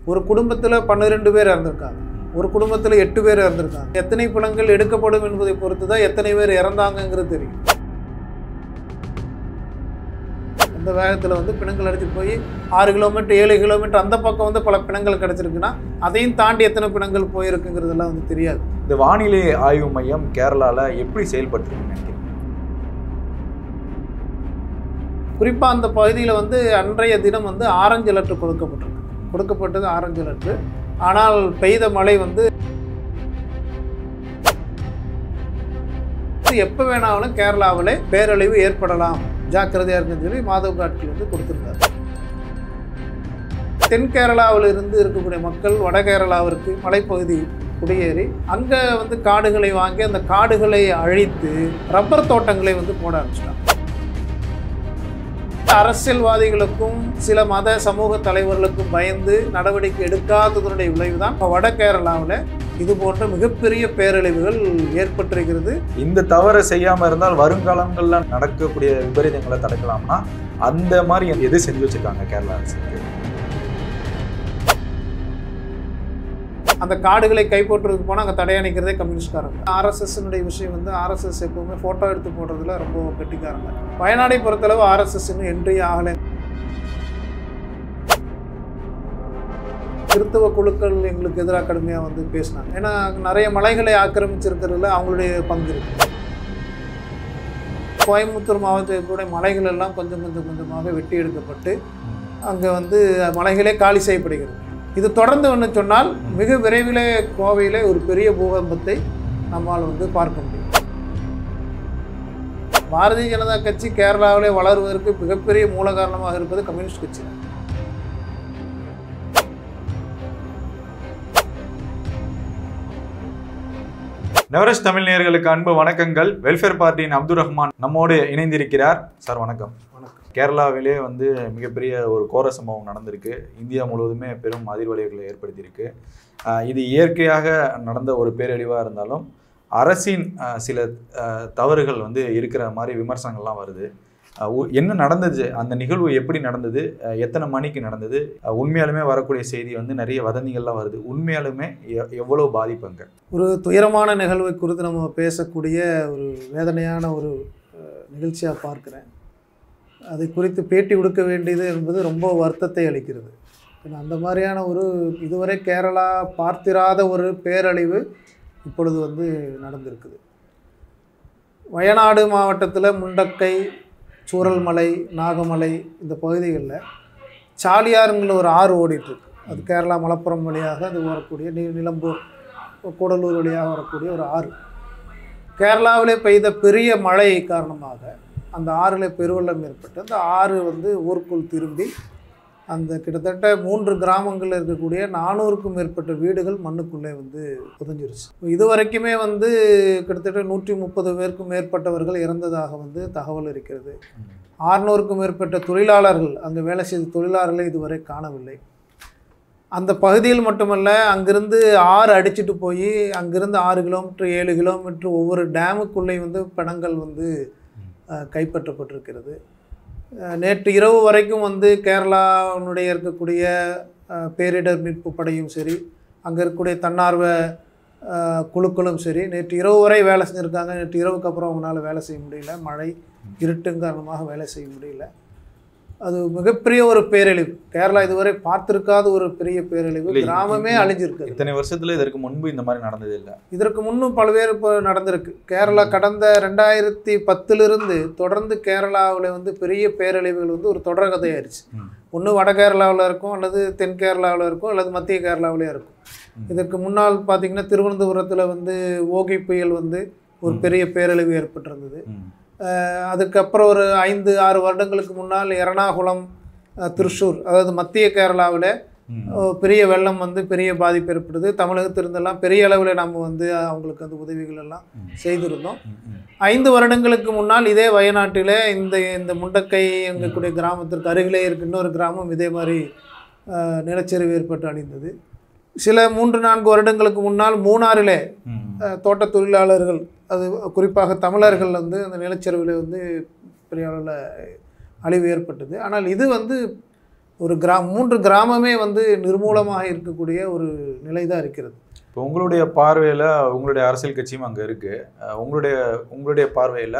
ஒரு குடும்பத்தில் 12 பேர் இறந்துருக்காங்க, ஒரு குடும்பத்தில் 8 பேர் இறந்துருக்காங்க. எத்தனை பிணங்கள் எடுக்கப்படும் என்பதை பொறுத்து தான் எத்தனை பேர் இறந்தாங்கங்கிறது தெரியும். இந்த வேகத்தில் வந்து பிணங்கள் அடிச்சுட்டு போய் 6 கிலோமீட்டர் 7 கிலோமீட்டர் அந்த பக்கம் வந்து பல பிணங்கள் கிடச்சிருக்குன்னா அதையும் தாண்டி எத்தனை பிணங்கள் போயிருக்குங்கிறதெல்லாம் வந்து தெரியாது. இந்த வானிலை ஆய்வு மையம் கேரளாவில் எப்படி செயல்பட்டுருக்குன்னு நினைக்கிறேன். குறிப்பாக அந்த பகுதியில் வந்து அன்றைய தினம் வந்து ஆரஞ்சு அலர்ட் கொடுக்கப்பட்டது ஆரஞ்சு அலர்ட். ஆனால் பெய்த மழை வந்து எப்போ வேணாலும் கேரளாவில் பேரழிவு ஏற்படலாம், ஜாக்கிரதையாக இருக்குன்னு சொல்லி மாதவ் காட்கி வந்து கொடுத்துருந்தார். தென் கேரளாவில் இருந்து இருக்கக்கூடிய மக்கள் வட கேரளாவிற்கு மலைப்பகுதி குடியேறி அங்கே வந்து காடுகளை வாங்கி அந்த காடுகளை அழித்து ரப்பர் தோட்டங்களை வந்து போட ஆரம்பிச்சிட்டாங்க. அரசியல்வாதிகளுக்கும் சில மத சமூக தலைவர்களுக்கும் பயந்து நடவடிக்கை எடுக்காததனுடைய விளைவுதான் வட கேரளாவில் இது போன்ற மிகப்பெரிய பேரழிவுகள் ஏற்பட்டிருக்கிறது. இந்த தவறை செய்யாமல் இருந்தால் வருங்காலங்கள்ல நடக்கக்கூடிய விபரீதங்களை தடுக்கலாம்னா அந்த மாதிரி எது செஞ்சு வச்சிருக்காங்க கேரளா அரசு? அந்த காடுகளை கைப்பற்றுறதுக்கு போனால் அங்கே தடையணிக்கிறதே கம்யூனிஸ்ட்காரங்க. ஆர்எஸ்எஸ்னுடைய விஷயம் வந்து ஆர்எஸ்எஸ் எப்பவுமே ஃபோட்டோ எடுத்து போடுறதுல ரொம்ப கெட்டிக்காரங்க. வயநாடை பொறுத்தளவு ஆர்எஸ்எஸ் இன்னும் என்ட்ரி ஆகலை. கிறிஸ்தவ குழுக்கள் எங்களுக்கு எதிராக கடுமையாக வந்து பேசினாங்க. ஏன்னா நிறைய மலைகளை ஆக்கிரமிச்சிருக்கிறதுல அவங்களுடைய பங்கு இருக்கு. கோயம்புத்தூர் மாவட்டத்தில் கூட மலைகள் எல்லாம் கொஞ்சம் கொஞ்சமாக வெட்டி எடுக்கப்பட்டு அங்கே வந்து மலைகளே காலி செய்யப்படுகிறது. இது தொடர்ந்து ஒன்று சொன்னால் மிக விரைவிலே கோவையிலே ஒரு பெரிய பூகம்பத்தை நம்மால் வந்து பார்க்க முடியும். பாரதிய ஜனதா கட்சி கேரளாவிலே வளருவதற்கு மிகப்பெரிய மூல காரணமாக இருப்பது கம்யூனிஸ்ட் கட்சி. நவரஸ் தமிழ் நேயர்களுக்கு அன்பு வணக்கங்கள். வெல்ஃபேர் பார்ட்டியின் அப்துல் ரஹ்மான் நம்மோடு இணைந்திருக்கிறார். சார் வணக்கம். கேரளாவிலே வந்து மிகப்பெரிய ஒரு கோர சம்பவம் நடந்திருக்கு. இந்தியா முழுவதுமே பெரும் அதிர்வலைகளை ஏற்படுத்தியிருக்கு. இது இயற்கையாக நடந்த ஒரு பேரழிவாக இருந்தாலும் அரசின் சில தவறுகள் வந்து இருக்கிற மாதிரி விமர்சனங்கள்லாம் வருது. என்ன நடந்தது, அந்த நிகழ்வு எப்படி நடந்தது, எத்தனை மணிக்கு நடந்தது, உண்மையாலுமே வரக்கூடிய செய்தி வந்து நிறைய வதந்திகள்லாம் வருது. உண்மையாலுமே எவ்வளோ பாதிப்புங்க? ஒரு துயரமான நிகழ்வை குறித்து நம்ம பேசக்கூடிய ஒரு வேதனையான ஒரு நிகழ்ச்சியாக பார்க்குறேன். அதை குறித்து பேட்டி கொடுக்க வேண்டியது என்பது ரொம்ப வருத்தத்தை அளிக்கிறது. அந்த மாதிரியான ஒரு இதுவரை கேரளா பார்த்திராத ஒரு பேரழிவு இப்பொழுது வந்து நடந்திருக்குது. வயநாடு மாவட்டத்தில் முண்டக்கை, சூரல்மலை, நாகமலை இந்த பகுதிகளில் சாலியாருங்கிற ஒரு ஆறு ஓடிட்டுருக்கு. அது கேரளா மலப்புரம் வழியாக அது வரக்கூடிய நிலம்பூர் கூடலூர் வழியாக வரக்கூடிய ஒரு ஆறு. கேரளாவிலே பெய்த பெரிய மழை காரணமாக அந்த ஆறில் பெருவெள்ளம் ஏற்பட்டு அந்த ஆறு வந்து ஊருக்குள் திரும்பி அந்த கிட்டத்தட்ட 3 கிராமங்களில் இருக்கக்கூடிய 400க்கும் மேற்பட்ட வீடுகள் மண்ணுக்குள்ளே வந்து புதஞ்சிருச்சு. இதுவரைக்குமே வந்து கிட்டத்தட்ட 130 பேருக்கும் மேற்பட்டவர்கள் இறந்ததாக வந்து தகவல் இருக்கிறது. 600க்கும் மேற்பட்ட தொழிலாளர்கள், அங்கே வேலை செய்த தொழிலாளர்களை இதுவரை காணவில்லை. அந்த பகுதியில் மட்டுமல்ல, அங்கிருந்து ஆறு அடிச்சுட்டு போய் அங்கிருந்து 6 கிலோமீட்டர் 7 கிலோமீட்டர் ஒவ்வொரு டேமுக்குள்ளே வந்து பிணங்கள் வந்து கைப்பற்றப்பட்டிருக்கிறது. நேற்று இரவு வரைக்கும் வந்து கேரளாவுடைய இருக்கக்கூடிய பேரிடர் மீட்பு படையும் சரி, அங்கே இருக்கக்கூடிய தன்னார்வ குழுக்களும் சரி நேற்று இரவு வரை வேலை செஞ்சுருக்காங்க. நேற்று இரவுக்கு அப்புறம் அவங்களால வேலை செய்ய முடியல. மழை இருட்டுங்க காரணமாக வேலை செய்ய முடியல. அது மிகப்பெரிய ஒரு பேரழிவு. கேரளா இதுவரை பார்த்திருக்காத ஒரு பெரிய பேரழிவு. கிராமமே அழிஞ்சிருக்கு. இத்தனை வருஷத்துல இதற்கு முன்பு இந்த மாதிரி நடந்தது இல்லை. இதற்கு முன்னும் பல்வேறு இப்போ நடந்திருக்கு. கேரளா கடந்த 2010 தொடர்ந்து கேரளாவில் வந்து பெரிய பேரழிவுகள் வந்து ஒரு தொடர் கதையாயிருச்சு. ஒன்று வட கேரளாவில் இருக்கும், அல்லது தென் கேரளாவில் இருக்கும், அல்லது மத்திய கேரளாவிலே இருக்கும். இதற்கு முன்னால் பார்த்திங்கன்னா திருவனந்தபுரத்தில் வந்து ஓகி புயல் வந்து ஒரு பெரிய பேரழிவு ஏற்பட்டிருந்தது. அதுக்கப்புறம் ஒரு 5-6 வருடங்களுக்கு முன்னால் எர்ணாகுளம், திருச்சூர், அதாவது மத்திய கேரளாவில் பெரிய வெள்ளம் வந்து பெரிய பாதிப்பு ஏற்படுது. தமிழகத்திலிருந்தெல்லாம் பெரிய அளவில் நம்ம வந்து அவங்களுக்கு அந்த உதவிகள் எல்லாம் செய்திருந்தோம். 5 வருடங்களுக்கு முன்னால் இதே வயநாட்டில் இந்த முண்டக்கை எங்கக்கூடிய கிராமத்திற்கு அருகிலே இருக்க இன்னொரு கிராமம் இதே மாதிரி நிலச்சரிவு ஏற்பட்டு அழிந்தது. சில 3-4 வருடங்களுக்கு முன்னால் மூணாறிலே தோட்ட தொழிலாளர்கள், அது குறிப்பாக தமிழர்கள் வந்து அந்த நிலச்சரிவில் வந்து பெரிய அளவில் அழிவு ஏற்பட்டது. ஆனால் இது வந்து ஒரு 3 கிராமமே வந்து நிர்மூலமாக இருக்கக்கூடிய ஒரு நிலை தான் இருக்கிறது. இப்போ உங்களுடைய பார்வையில் உங்களுடைய அரசியல் கட்சியும் அங்கே இருக்குது. உங்களுடைய பார்வையில்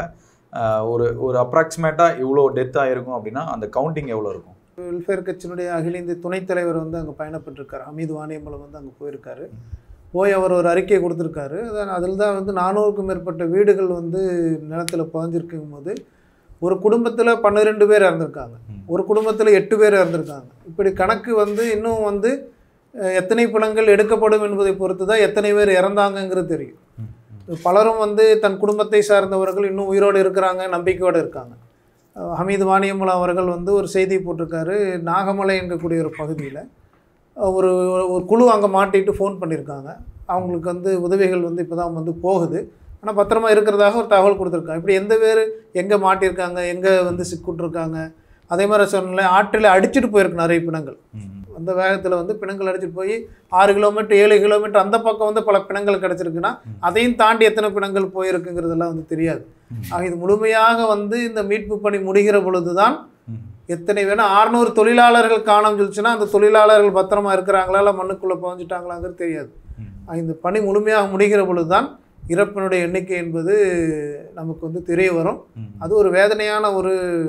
ஒரு அப்ராக்சிமேட்டாக இவ்வளோ டெத் ஆகிருக்கும் அப்படின்னா அந்த கவுண்டிங் எவ்வளோ இருக்கும்? வெல்ஃபேர் கட்சியினுடைய அகில இந்திய துணைத் தலைவர் வந்து அங்கே பயணப்பட்டிருக்காரு. ஹமீது வாணியம்பலம் வந்து அங்கே போயிருக்காரு. போய் அவர் ஒரு அறிக்கையை கொடுத்துருக்காரு. அதில் தான் வந்து 400க்கும் மேற்பட்ட வீடுகள் வந்து நிலத்தில் புதஞ்சிருக்கும் போது ஒரு குடும்பத்தில் 12 பேர் இறந்துருக்காங்க, ஒரு குடும்பத்தில் 8 பேர் இறந்துருக்காங்க. இப்படி கணக்கு வந்து இன்னும் வந்து எத்தனை பிணங்கள் எடுக்கப்படும் என்பதை பொறுத்து தான் எத்தனை பேர் இறந்தாங்கங்கிறது தெரியும். பலரும் வந்து தன் குடும்பத்தை சார்ந்தவர்கள் இன்னும் உயிரோடு இருக்கிறாங்க, நம்பிக்கையோடு இருக்காங்க. ஹமீது வாணியம்பலம் அவர்கள் வந்து ஒரு செய்தி போட்டிருக்காரு. நாகமலை என்கக்கூடிய ஒரு பகுதியில் ஒரு குழு அங்கே மாட்டிட்டு ஃபோன் பண்ணியிருக்காங்க. அவங்களுக்கு வந்து உதவிகள் வந்து இப்போ தான் வந்து போகுது, ஆனால் பத்திரமா இருக்கிறதாக ஒரு தகவல் கொடுத்துருக்காங்க. இப்படி எந்த பேர் எங்கே மாட்டியிருக்காங்க, எங்கே வந்து சிக்கிட்டுருக்காங்க. அதே மாதிரி சொன்னல ஆற்றில் அடிச்சுட்டு போயிருக்கு நிறைய பிணங்கள். அந்த வேகத்தில் வந்து பிணங்கள் அடிச்சுட்டு போய் 6 கிலோமீட்டர் 7 கிலோமீட்டர் அந்த பக்கம் வந்து பல பிணங்கள் கிடச்சிருக்குன்னா அதையும் தாண்டி எத்தனை பிணங்கள் போயிருக்குங்கிறதெல்லாம் வந்து தெரியாது. ஆக இது முழுமையாக வந்து இந்த மீட்பு பணி முடிகிற பொழுது தான் எத்தனை வேணும் 600 தொழிலாளர்கள் காணாமல் சொல்லிச்சுன்னா அந்த தொழிலாளர்கள் பத்திரமா இருக்கிறாங்களா இல்லை மண்ணுக்குள்ளே புதஞ்சிட்டாங்களாங்கிறது தெரியாது. இந்த பணி முழுமையாக முடிகிற பொழுது தான் இறப்பினுடைய எண்ணிக்கை என்பது நமக்கு வந்து தெரிய வரும். அது ஒரு வேதனையான ஒரு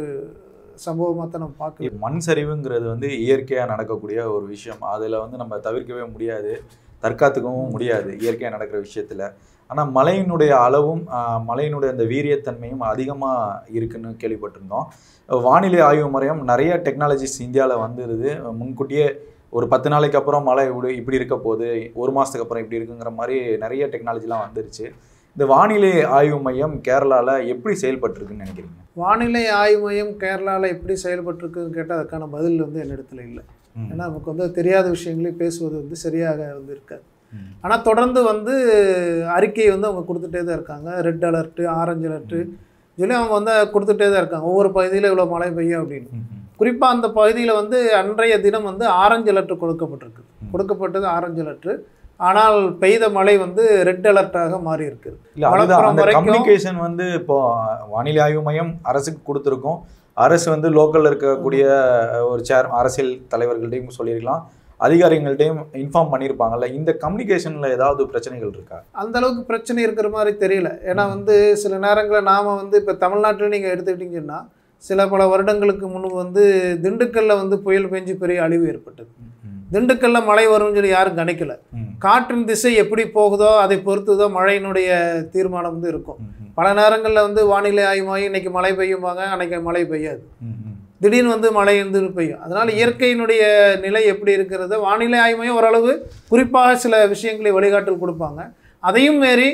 சம்பவமாக தான் நம்ம பார்க்கலாம். மண் சரிவுங்கிறது வந்து இயற்கையாக நடக்கக்கூடிய ஒரு விஷயம். அதில் வந்து நம்ம தவிர்க்கவே முடியாது, தற்காத்துக்கவும் முடியாது இயற்கையாக நடக்கிற விஷயத்தில். ஆனால் மழையினுடைய அளவும் மழையினுடைய அந்த வீரியத்தன்மையும் அதிகமாக இருக்குன்னு கேள்விப்பட்டிருந்தோம். வானிலை ஆய்வு மையம் நிறைய டெக்னாலஜிஸ் இந்தியாவில் வந்துடுது. முன்கூட்டியே ஒரு 10 நாளைக்கு அப்புறம் மழை இப்படி இருக்க போகுது, 1 மாதத்துக்கு அப்புறம் இப்படி இருக்குங்கிற மாதிரி நிறைய டெக்னாலஜிலாம் வந்துருச்சு. இந்த வானிலை ஆய்வு மையம் கேரளாவில் எப்படி செயல்பட்டுருக்குன்னு நினைக்கிறீங்க? வானிலை ஆய்வு மையம் கேரளாவில் எப்படி செயல்பட்டுருக்குன்னு கேட்டால் அதுக்கான பதில் வந்து என்னிடத்துல இல்லை. ஏன்னா நமக்கு வந்து தெரியாத விஷயங்களையும் பேசுவது வந்து சரியாக வந்து இருக்காது. ஆனால் தொடர்ந்து வந்து அறிக்கையை வந்து அவங்க கொடுத்துட்டே தான் இருக்காங்க. ரெட் அலர்ட்டு, ஆரஞ்சு அலர்ட்டு சொல்லி அவங்க வந்து கொடுத்துட்டே தான் இருக்காங்க. ஒவ்வொரு பகுதியில் இவ்வளோ மழை பெய்யும் அப்படின்னு. குறிப்பாக அந்த பகுதியில் வந்து அன்றைய தினம் வந்து ஆரஞ்சு அலர்ட்டு கொடுக்கப்பட்டது ஆரஞ்சு அலர்ட்டு. ஆனால் பெய்த மழை வந்து ரெட் அலர்ட்டாக மாறி இருக்குது. கம்யூனிகேஷன் வந்து இப்போ வானிலை ஆய்வு மையம் அரசுக்கு கொடுத்துருக்கோம். அரசு வந்து லோக்கல்ல இருக்கக்கூடிய ஒரு அரசியல் தலைவர்கள்ட்டையும் சொல்லியிருக்கலாம், அதிகாரிகள்ட்டையும் இன்ஃபார்ம் பண்ணியிருப்பாங்கல்ல. இந்த கம்யூனிகேஷன்ல ஏதாவது பிரச்சனைகள் இருக்கா? அந்த அளவுக்கு பிரச்சனை இருக்கிற மாதிரி தெரியல. ஏன்னா வந்து சில நேரங்களில் நாம் வந்து இப்போ தமிழ்நாட்டில் நீங்கள் எடுத்துக்கிட்டிங்கன்னா சில பல வருடங்களுக்கு முன்பு வந்து திண்டுக்கல்ல வந்து புயல் பெஞ்சு பெரிய அழிவு ஏற்பட்டது. திண்டுக்கல்ல மழை வரும்னு சொல்லி யாரும் கணிக்கல. காற்றின் திசை எப்படி போகுதோ அதை பொறுத்து தான் மழையினுடைய தீர்மானம் வந்து இருக்கும். பல நேரங்களில் வந்து வானிலை ஆய்வு மையம் இன்னைக்கு மழை பெய்யும்பாங்க, அன்னைக்கு மழை பெய்யாது, திடீர்னு வந்து மழை இருந்து பெய்யும். அதனால இயற்கையினுடைய நிலை எப்படி இருக்கிறது வானிலை ஆய்வு மையம் ஓரளவு குறிப்பாக சில விஷயங்களை வழிகாட்டல் கொடுப்பாங்க. அதையும் மீறி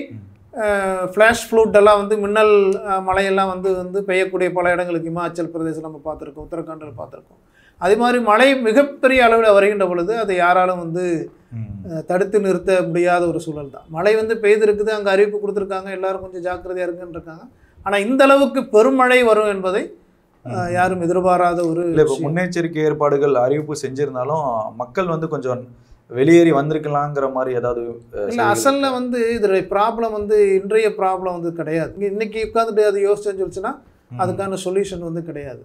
ஃப்ளாஷ் ஃப்ளூட் எல்லாம் வந்து மின்னல் மழையெல்லாம் வந்து பெய்யக்கூடிய பல இடங்களுக்கு இமாச்சல் பிரதேசம் நம்ம பார்த்துருக்கோம், உத்தரகாண்டில் பார்த்துருக்கோம். அதே மாதிரி மழை மிகப்பெரிய அளவில் வருகின்ற பொழுது அதை யாராலும் வந்து தடுத்து நிறுத்த முடியாத ஒரு சூழல் தான். மழை வந்து பெய்திருக்குது, அங்கே அறிவிப்பு கொடுத்துருக்காங்க, எல்லாரும் கொஞ்சம் ஜாக்கிரதையாக இருக்குன்னு இருக்காங்க. ஆனால் இந்த அளவுக்கு பெருமழை வரும் என்பதை யாரும் எதிர்பாராத ஒரு முன்னெச்சரிக்கை ஏற்பாடுகள் அறிவிப்பு செஞ்சிருந்தாலும் மக்கள் வந்து கொஞ்சம் வெளியேறி வந்திருக்கலாங்கிற மாதிரி ஏதாவது இல்லை. அசலில் வந்து இதோடைய ப்ராப்ளம் வந்து இன்றைய ப்ராப்ளம் வந்து கிடையாது. இன்னைக்கு உட்காந்துட்டு அது யோசிச்சுன்னு சொல்லிச்சுன்னா அதுக்கான சொல்யூஷன் வந்து கிடையாது.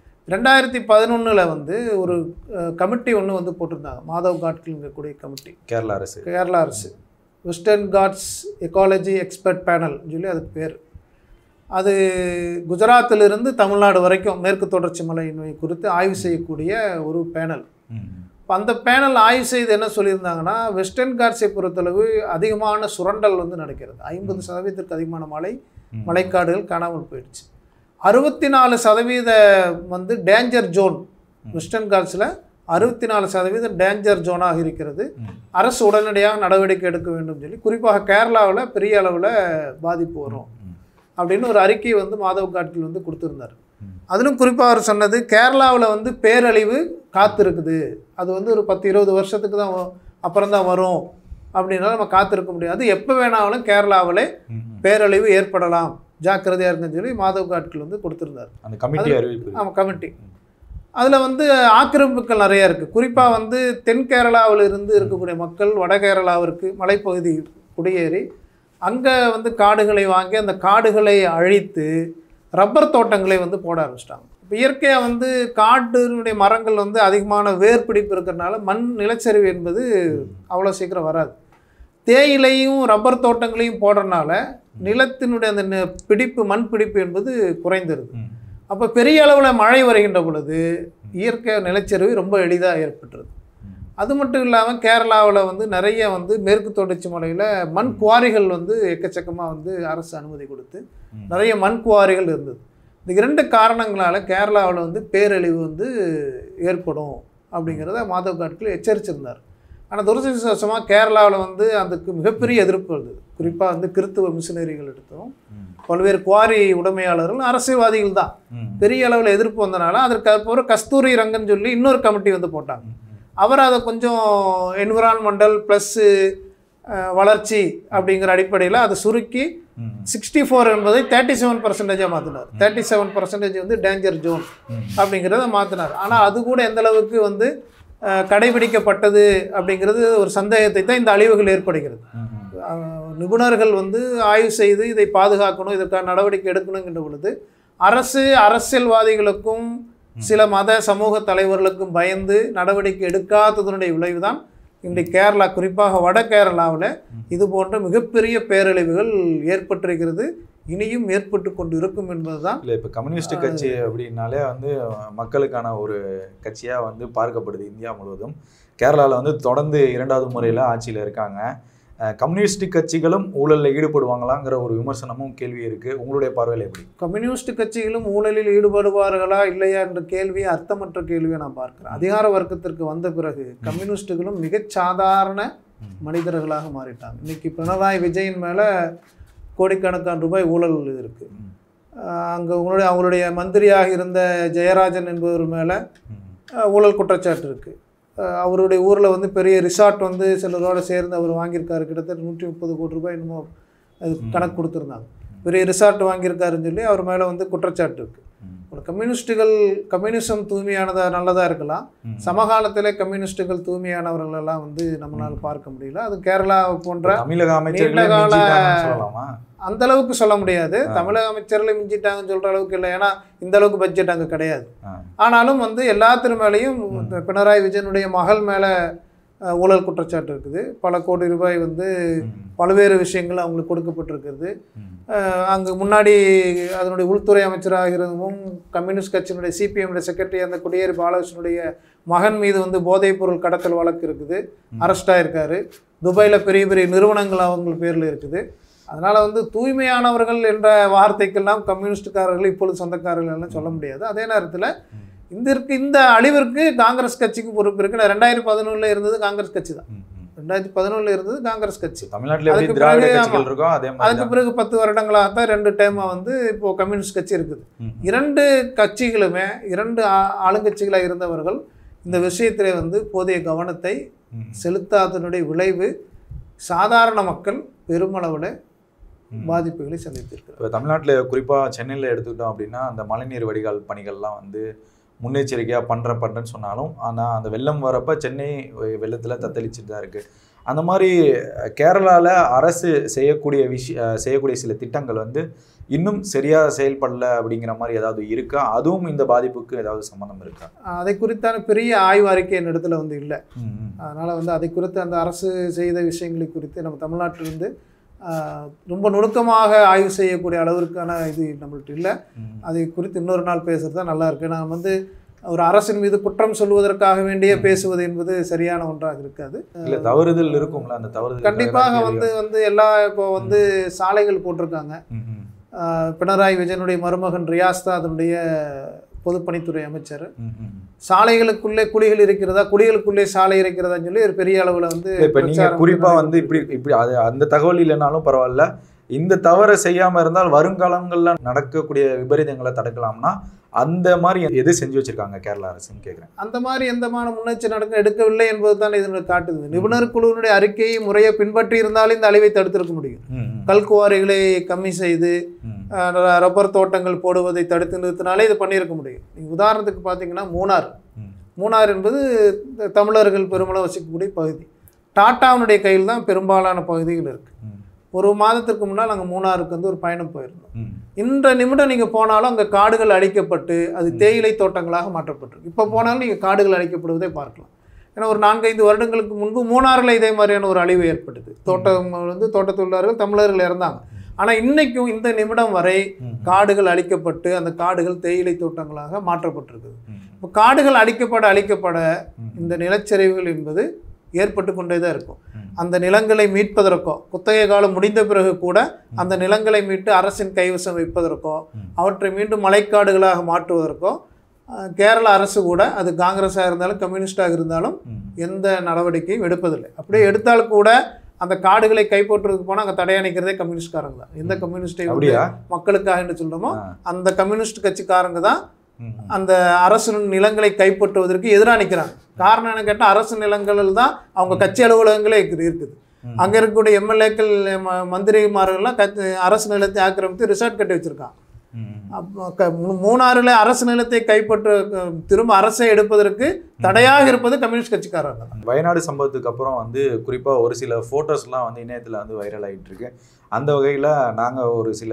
2011 வந்து ஒரு கமிட்டி ஒன்று வந்து போட்டிருந்தாங்க, மாதவ் காட்கில்ங்கக்கூடிய கமிட்டி, கேரளா அரசு Western Ghats ecology expert panel சொல்லி அதுக்கு பேர். அது குஜராத்திலிருந்து தமிழ்நாடு வரைக்கும் மேற்கு தொடர்ச்சி மலை நோய் குறித்து ஆய்வு செய்யக்கூடிய ஒரு பேனல். அந்த பேனல் ஆய்வு செய்து என்ன சொல்லியிருந்தாங்கன்னா, வெஸ்டர்ன் காட்ஸை பொறுத்தளவு அதிகமான சுரண்டல் வந்து நடக்கிறது. 50% அதிகமான மலைக்காடுகள் காணாமல் போயிடுச்சு. 64% வந்து டேஞ்சர் ஜோன், வெஸ்டர்ன் காட்ஸில் 64% டேஞ்சர் ஜோனாக இருக்கிறது. அரசு உடனடியாக நடவடிக்கை எடுக்க வேண்டும் சொல்லி, குறிப்பாக கேரளாவில் பெரிய அளவில் பாதிப்பு வரும் அப்படின்னு ஒரு அறிக்கை வந்து மாதவ் காட்கில் வந்து கொடுத்துருந்தார். அதிலும் குறிப்பாக அவர் சொன்னது, கேரளாவில் வந்து பேரழிவு காத்திருக்குது, அது வந்து ஒரு 10-20 வருஷத்துக்கு தான் அப்புறம் தான் வரும் அப்படின்னால நம்ம காத்திருக்க முடியாது, எப்போ வேணாலும் கேரளாவில் பேரழிவு ஏற்படலாம், ஜாக்கிரதையாக இருக்குன்னு சொல்லி மாதவ் காட்கில் வந்து கொடுத்துருந்தார் அந்த கமிட்டி அறிவிப்பு. ஆமாம், கமிட்டி. அதில் வந்து ஆக்கிரமிப்புகள் நிறையா இருக்குது. குறிப்பாக வந்து தென் கேரளாவில் இருந்து இருக்கக்கூடிய மக்கள் வட கேரளாவிற்கு மலைப்பகுதி குடியேறி அங்கே வந்து காடுகளை வாங்கி அந்த காடுகளை அழித்து ரப்பர் தோட்டங்களை வந்து போட ஆரம்பிச்சிட்டாங்க. இப்போ இயற்கையாக வந்து காட்டினுடைய மரங்கள் வந்து அதிகமான வேர் பிடிப்பு இருக்கிறதுனால மண் நிலச்சரிவு என்பது அவ்வளோ சீக்கிரம் வராது. தேயிலையும் ரப்பர் தோட்டங்களையும் போடுறதுனால நிலத்தினுடைய அந்த பிடிப்பு மண் பிடிப்பு என்பது குறைந்துருது. அப்போ பெரிய அளவில் மழை வருகின்ற பொழுது இயற்கை நிலச்சரிவு ரொம்ப எளிதாக ஏற்பட்டுருது. அது மட்டும் இல்லாமல் கேரளாவில் வந்து நிறைய வந்து மேற்கு தொடர்ச்சி மலையில் மண் குவாரிகள் வந்து எக்கச்சக்கமாக வந்து அரசு அனுமதி கொடுத்து நிறைய மண் குவாரிகள் இருந்தது. இந்த 2 காரணங்களால் கேரளாவில் வந்து பேரழிவு வந்து ஏற்படும் அப்படிங்கிறத மாதவ் காட்கே எச்சரிச்சிருந்தார். ஆனால் துரதிர்ஷ்டவசமாக கேரளாவில் வந்து அதுக்கு மிகப்பெரிய எதிர்ப்பு இருந்தது. குறிப்பாக வந்து கிறித்துவ மிஷினரிகள் எடுத்தோம், பல்வேறு குவாரி உடைமையாளர்கள் அரசியல்வாதிகள் தான் பெரிய அளவில் எதிர்ப்பு வந்தனால அதற்கு அப்புறம் கஸ்தூரி ரங்கன்னு சொல்லி இன்னொரு கமிட்டி வந்து போட்டாங்க. அவர் அதை கொஞ்சம் என்விரான்மெண்டல் ப்ளஸ் வளர்ச்சி அப்படிங்கிற அடிப்படையில் அதை சுருக்கி 64 என்பதை 37% மாற்றினார். 37% வந்து டேஞ்சர் ஜோன் அப்படிங்கிறத மாற்றினார். ஆனால் அது கூட எந்த அளவுக்கு வந்து கடைபிடிக்கப்பட்டது அப்படிங்கிறது ஒரு சந்தேகத்தை தான் இந்த அழிவுகள் ஏற்படுகிறது. நிபுணர்கள் வந்து ஆய்வு செய்து இதை பாதுகாக்கணும், இதற்கான நடவடிக்கை எடுக்கணுங்கின்ற பொழுது அரசியல்வாதிகளுக்கும் சில மத சமூக தலைவர்களுக்கும் பயந்து நடவடிக்கை எடுக்காததனுடைய விளைவு தான் இன்றைக்கு கேரளா, குறிப்பாக வட கேரளாவில் இது போன்ற மிகப்பெரிய பேரழிவுகள் ஏற்பட்டிருக்கிறது, இனியும் ஏற்பட்டு கொண்டு இருக்கும் என்பது தான். இல்லை, இப்போ கம்யூனிஸ்ட் கட்சி அப்படின்னாலே வந்து மக்களுக்கான ஒரு கட்சியாக வந்து பார்க்கப்படுது இந்தியா முழுவதும். கேரளாவில் வந்து தொடர்ந்து 2வது முறையில் ஆட்சியில் இருக்காங்க. கம்யூனிஸ்ட் கட்சிகளும் ஊழலில் ஈடுபடுவாங்களாங்கிற ஒரு விமர்சனமும் கேள்வி இருக்குது. உங்களுடைய பார்வையில் எப்படி? கம்யூனிஸ்ட் கட்சிகளும் ஊழலில் ஈடுபடுவார்களா இல்லையா என்ற கேள்வியை அர்த்தமற்ற கேள்வியை நான் பார்க்குறேன். அதிகார வர்க்கத்திற்கு வந்த பிறகு கம்யூனிஸ்டுகளும் மிகச் சாதாரண மனிதர்களாக மாறிட்டாங்க. இன்னைக்கு பினராயி விஜயன் மேலே கோடிக்கணக்கான ரூபாய் ஊழல் இருக்குது. அங்கே அவங்களுடைய மந்திரியாக இருந்த ஜெயராஜன் என்பவர் மேலே ஊழல் குற்றச்சாட்டு இருக்குது. அவருடைய ஊரில் வந்து பெரிய ரிசார்ட் வந்து சிலரோடு சேர்ந்து அவர் வாங்கியிருக்காரு, கிட்டத்தட்ட 130 கோடி ரூபாய் என்னமோ அது கணக்கு கொடுத்துருந்தாங்க. பெரிய ரிசார்ட் வாங்கியிருக்காருன்னு சொல்லி அவர் மேலே வந்து குற்றச்சாட்டு இருக்குது. கம்யூனிசம் தூய்மையானதாக நல்லதாக இருக்கலாம், சமகாலத்திலே கம்யூனிஸ்டுகள் தூய்மையானவர்கள் எல்லாம் வந்து நம்மளால் பார்க்க முடியல. அது கேரளா போன்ற அந்த அளவுக்கு சொல்ல முடியாது. தமிழக அமைச்சர்களை மிஞ்சிட்டாங்கன்னு சொல்கிற அளவுக்கு இல்லை, ஏன்னா இந்த அளவுக்கு பட்ஜெட் அங்கே கிடையாது. ஆனாலும் வந்து எல்லாத்தின் மேலேயும் பினராயி விஜயனுடைய மகள் மேலே ஊழல் குற்றச்சாட்டு இருக்குது. பல கோடி ரூபாய் வந்து பல்வேறு விஷயங்கள் அவங்களுக்கு கொடுக்கப்பட்டிருக்கிறது. அங்கே முன்னாடி அதனுடைய உள்துறை அமைச்சராக இருந்தும் கம்யூனிஸ்ட் கட்சியினுடைய சிபிஎம்னுடைய செக்ரட்டரி அந்த குடியேறி பாலகிருஷ்ணனுடைய மகன் மீது வந்து போதைப் பொருள் கடத்தல் வழக்கு இருக்குது, அரெஸ்ட் ஆகிருக்காரு. துபாயில் பெரிய பெரிய நிறுவனங்கள் அவங்க பேரில் இருக்குது. அதனால் வந்து தூய்மையானவர்கள் என்ற வார்த்தைக்கெல்லாம் கம்யூனிஸ்டுக்காரர்கள் இப்பொழுது சொந்தக்காரர்கள் எல்லாம் சொல்ல முடியாது. அதே நேரத்தில் இந்த அழிவிற்கு காங்கிரஸ் கட்சிக்கு பொறுப்பு இருக்கு. 2011 இருந்தது காங்கிரஸ் கட்சி தான். 2011 இருந்தது காங்கிரஸ் கட்சி. அதுக்கு பிறகு 10 வருடங்களாகத்தான் 2 டேமாக வந்து இப்போ கம்யூனிஸ்ட் கட்சி இருக்குது. 2 கட்சிகளுமே 2 ஆளுங்கட்சிகளாக இருந்தவர்கள் இந்த விஷயத்திலே வந்து போதிய கவனத்தை செலுத்தாதனுடைய விளைவு சாதாரண மக்கள் பெருமளவில் பாதிப்புகளை சந்தித்திருக்கிறார். இப்போ தமிழ்நாட்டில் குறிப்பாக சென்னையில் எடுத்துக்கிட்டோம் அப்படின்னா அந்த மழைநீர் வடிகால் பணிகள்லாம் வந்து முன்னெச்சரிக்கையாக பண்ணுறேன்னு சொன்னாலும் ஆனால் அந்த வெள்ளம் வரப்போ சென்னை வெள்ளத்தில் தத்தளிச்சுட்டு தான் இருக்குது. அந்த மாதிரி கேரளாவில் அரசு செய்யக்கூடிய சில திட்டங்கள் வந்து இன்னும் சரியாக செயல்படல அப்படிங்கிற மாதிரி ஏதாவது இருக்கா? அதுவும் இந்த பாதிப்புக்கு ஏதாவது சம்மந்தம் இருக்கா? அதை குறித்தான பெரிய ஆய்வு அறிக்கை என் இடத்துல வந்து இல்லை. அதனால் வந்து அதை குறித்து அந்த அரசு செய்த விஷயங்களை குறித்து நம்ம தமிழ்நாட்டிலிருந்து ரொம்ப நுணுக்கமாக ஆய்வு செய்யக்கூடிய அளவிற்கான இது நம்மள்ட்ட இல்லை. அதை குறித்து இன்னொரு நாள் பேசுகிறது தான் நல்லா இருக்குது. நான் வந்து ஒரு அரசின் மீது குற்றம் சொல்வதற்காக வேண்டிய பேசுவது என்பது சரியான ஒன்றாக இருக்காது. இல்லை, தவறுதல் இருக்கும்ல, அந்த தவறுதல் கண்டிப்பாக வந்து எல்லா இப்போ வந்து சாலைகள் போட்டிருக்காங்க. பினராயி விஜயனுடைய மருமகன் ரியாஸ் தான் அதனுடைய பொதுப்பணித்துறை அமைச்சர். சாலைகளுக்குள்ளே குழிகள் இருக்கிறதா, குழிகளுக்குள்ளே சாலை இருக்கிறதான்னு சொல்லி ஒரு பெரிய அளவில் வந்து இப்போ நீங்கள் குறிப்பாக வந்து இப்படி அது அந்த தகவல் இல்லைனாலும் பரவாயில்ல, இந்த தவறை செய்யாமல் இருந்தால் வருங்காலங்களில் நடக்கக்கூடிய விபரீதங்களை தடுக்கலாம்னா அந்த மாதிரி எது செஞ்சு வச்சிருக்காங்க கேரளா அரசுன்னு கேட்குறேன். அந்த மாதிரி எந்தமான முன்னெச்சரிக்கை எடுக்கவில்லை என்பது தான் இதனுடைய காட்டுது. நிபுணர் குழுவினுடைய அறிக்கையை முறையை பின்பற்றி இருந்தாலும் இந்த அழிவை தடுத்திருக்க முடியும். கல்குவாரிகளை கம்மி செய்து ரப்பர் தோட்டங்கள் போடுவதை தடுத்து நிறுத்தினாலே இது பண்ணியிருக்க முடியும். நீங்கள் உதாரணத்துக்கு பார்த்தீங்கன்னா மூணார் என்பது தமிழர்கள் பெருமளவு வசிக்கக்கூடிய பகுதி. டாட்டாவுடைய கையில் தான் பெரும்பாலான பகுதிகள் இருக்குது. ஒரு மாதத்திற்கு முன்னால் நாங்கள் மூணாருக்கு வந்து ஒரு பயணம் போயிருந்தோம். இந்த நிமிடம் நீங்கள் போனாலும் அங்கே காடுகள் அழிக்கப்பட்டு அது தேயிலை தோட்டங்களாக மாற்றப்பட்டிருக்கு. இப்போ போனாலும் நீங்கள் காடுகள் அழிக்கப்படுவதை பார்க்கலாம். ஏன்னா ஒரு 4-5 வருடங்களுக்கு முன்பு மூணாறில் இதே மாதிரியான ஒரு அழிவு ஏற்பட்டது. தோட்ட தொழிலாளர்கள் தமிழர்கள் இறந்தாங்க. ஆனால் இன்றைக்கும் இந்த நிமிடம் வரை காடுகள் அழிக்கப்பட்டு அந்த காடுகள் தேயிலை தோட்டங்களாக மாற்றப்பட்டிருக்குது. இப்போ காடுகள் அழிக்கப்பட இந்த நிலச்சரிவுகள் என்பது ஏற்பட்டு கொண்டே தான் இருக்கும். அந்த நிலங்களை மீட்பதற்கோ, குத்தகை காலம் முடிந்த பிறகு கூட அந்த நிலங்களை மீட்டு அரசின் கைவசம் வைப்பதற்கோ, அவற்றை மீண்டும் மலைக்காடுகளாக மாற்றுவதற்கோ கேரள அரசு கூட, அது காங்கிரஸாக இருந்தாலும் கம்யூனிஸ்டாக இருந்தாலும் எந்த நடவடிக்கையும் எடுப்பதில்லை. அப்படியே எடுத்தால் கூட அந்த காடுகளை கைப்பற்றுறதுக்கு போனால் அங்கே தடையணைக்கிறதே கம்யூனிஸ்ட்காரங்க தான். எந்த கம்யூனிஸ்டை மக்களுக்காக என்று சொல்கிறோமோ அந்த கம்யூனிஸ்ட் கட்சிக்காரங்க தான் அந்த அரசு நிலங்களை கைப்பற்றுவதற்கு எதிராக நிற்கிறாங்க. காரணம் என்ன கேட்டால், அரசு நிலங்களில் தான் அவங்க கட்சி அலுவலகங்களே இருக்குது. அங்கே இருக்கக்கூடிய எம்எல்ஏக்கள் மந்திரிமார்கள்லாம் அரசு நிலத்தை ஆக்கிரமித்து ரிசார்ட் கட்டி வச்சுருக்காங்க. மூணாறில் அரசு நிலத்தை கைப்பற்ற திரும்ப அரசை எடுப்பதற்கு தடையாக இருப்பது கம்யூனிஸ்ட் கட்சிக்காரங்க தான். வயநாடு சம்பவத்துக்கு அப்புறம் வந்து குறிப்பாக ஒரு சில ஃபோட்டோஸ்லாம் வந்து இணையத்தில் வந்து வைரல் ஆகிட்டு இருக்கு. அந்த வகையில் நாங்கள்